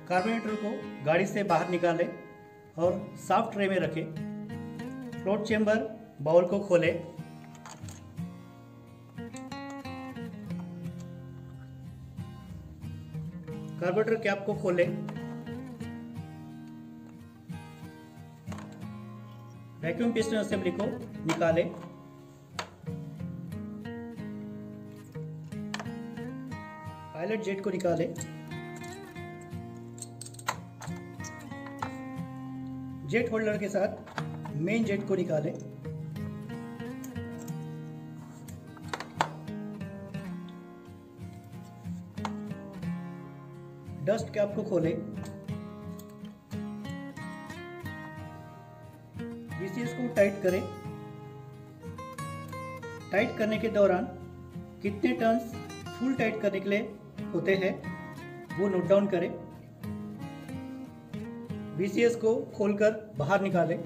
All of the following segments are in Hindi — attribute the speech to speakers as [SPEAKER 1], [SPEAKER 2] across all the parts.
[SPEAKER 1] कार्बोरेटर को गाड़ी से बाहर निकालें और साफ ट्रे में रखें। फ्लोट चेंबर बाउल को खोलें। कार्बोरेटर कैप को खोलें। वैक्यूम पिस्टन असेंबली को निकालें। पायलट जेट को निकालें। जेट होल्डर के साथ मेन जेट को निकालें। डस्ट कैप को खोलें। VCS को टाइट करें। टाइट करने के दौरान कितने टर्न्स फुल टाइट करने के लिए होते हैं वो नोट डाउन करें। VCS को खोलकर बाहर निकालें।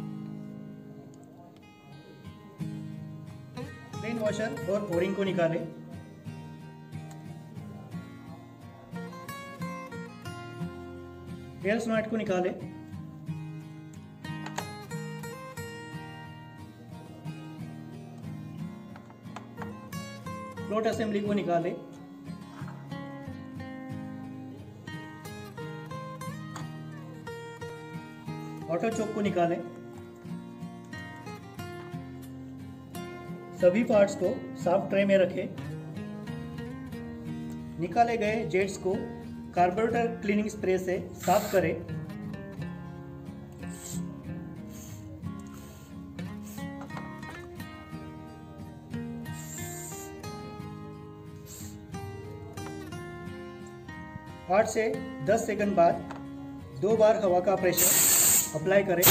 [SPEAKER 1] प्लेन वॉशर और ओरिंग को निकालें। टेल स्नॉट को निकालें। फ्लोट असेंबली को निकालें। ऑटो चोक को निकालें। सभी पार्ट्स को साफ ट्रे में रखें। निकाले गए जेट्स को कार्बोरेटर क्लीनिंग स्प्रे से साफ करें। आठ से 10 सेकंड बाद 2 बार हवा का प्रेशर अप्लाई करें।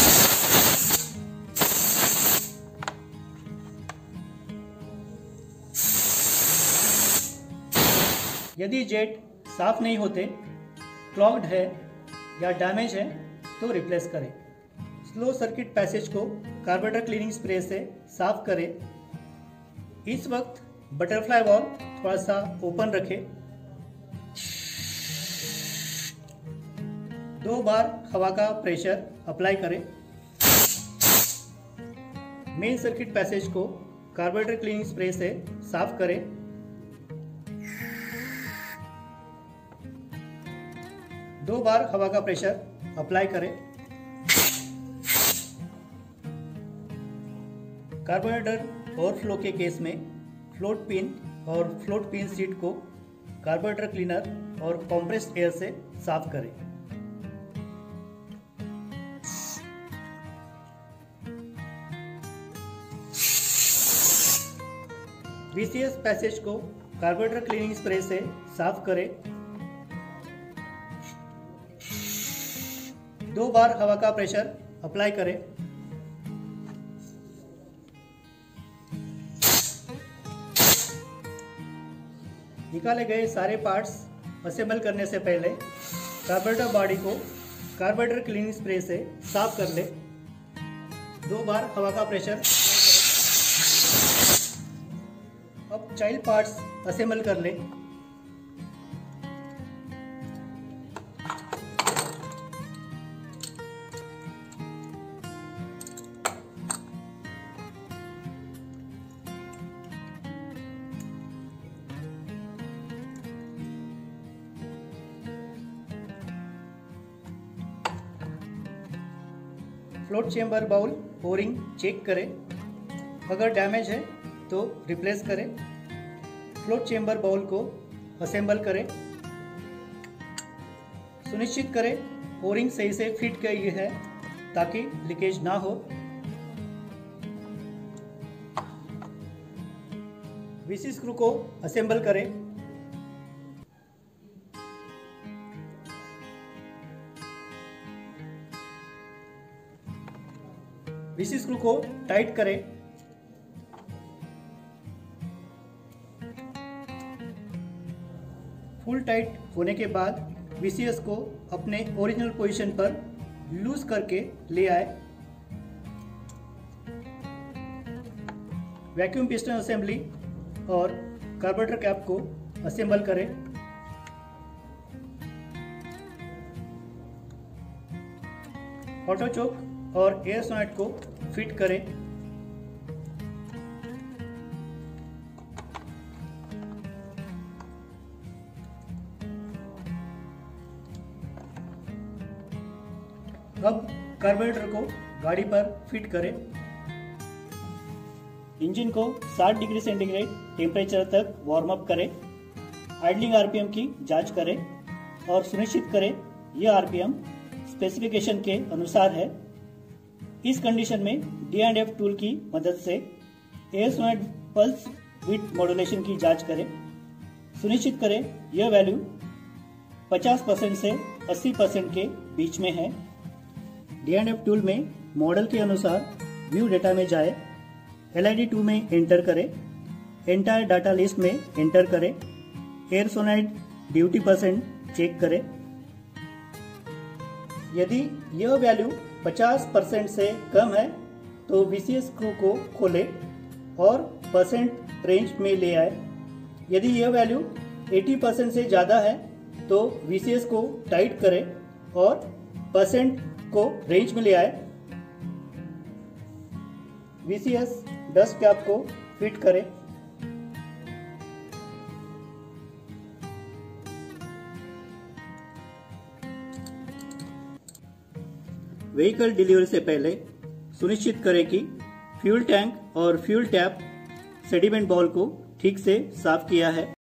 [SPEAKER 1] यदि जेट साफ नहीं होते, क्लॉग्ड है या डैमेज है तो रिप्लेस करें। स्लो सर्किट पैसेज को कार्बोरेटर क्लीनिंग स्प्रे से साफ करें। इस वक्त बटरफ्लाई वाल्व थोड़ा सा ओपन रखें। 2 बार हवा का प्रेशर अप्लाई करें। मेन सर्किट पैसेज को कार्बोरेटर क्लीनिंग स्प्रे से साफ करें। दो बार हवा का प्रेशर अप्लाई करें। कार्बोरेटर ओवरफ्लो के केस में फ्लोट पिन और फ्लोट पिन सीट को कार्बोरेटर क्लीनर और कंप्रेस्ड एयर से साफ करें। VCS पैसेज को कार्बोरेटर क्लीनिंग स्प्रे से साफ करें। 2 बार हवा का प्रेशर अप्लाई करें। निकाले गए सारे पार्ट्स असेंबल करने से पहले कार्बोरेटर बॉडी को कार्बोरेटर क्लीनिंग स्प्रे से साफ कर ले। 2 बार हवा का प्रेशर। अब चाइल्ड पार्ट्स असेंबल कर ले। Float chamber bowl O ring check करें। अगर डैमेज है तो रिप्लेस करें। फ्लोट चेंबर बाउल को असेंबल करें। सुनिश्चित करें ओरिंग सही से फिट गई है ताकि लीकेज ना हो। VC स्क्रू को असेंबल करें। VC स्क्रू को टाइट करें। फुल टाइट होने के बाद VCS को अपने ओरिजिनल पोजीशन पर लूज करके ले आए। वैक्यूम पिस्टन असेंबली और कार्बोरेटर कैप को असेंबल करें। ऑटो चोक और एयर सोनेट को फिट करें। अब कार्बोरेटर को गाड़ी पर फिट करें। इंजन को 60 डिग्री सेंटीग्रेड टेम्परेचर तक वार्म अप करें। आइडलिंग आरपीएम की जांच करें और सुनिश्चित करें यह आरपीएम स्पेसिफिकेशन के अनुसार है। इस कंडीशन में D&F टूल की मदद से एयर सोनेट पल्स विड्थ मॉड्यूलेशन की जांच करें। सुनिश्चित करें यह वैल्यू 50% से 80% के बीच में है। D&F टूल में मॉडल के अनुसार व्यू डेटा में जाए, LID2 में एंटर करें, एंटायर डाटा लिस्ट में एंटर करें, एयर सोनेट ड्यूटी परसेंट चेक करें। यदि यह वैल्यू 50% से कम है तो VCS स्क्रू को खोलें और परसेंट रेंज में ले आए। यदि यह वैल्यू 80% से ज़्यादा है तो VCS को टाइट करें और परसेंट को रेंज में ले आए। VCS डस्ट कैप को फिट करें। व्हीकल डिलीवरी से पहले सुनिश्चित करें कि फ्यूल टैंक और फ्यूल टैप सेडिमेंट बॉल को ठीक से साफ किया है।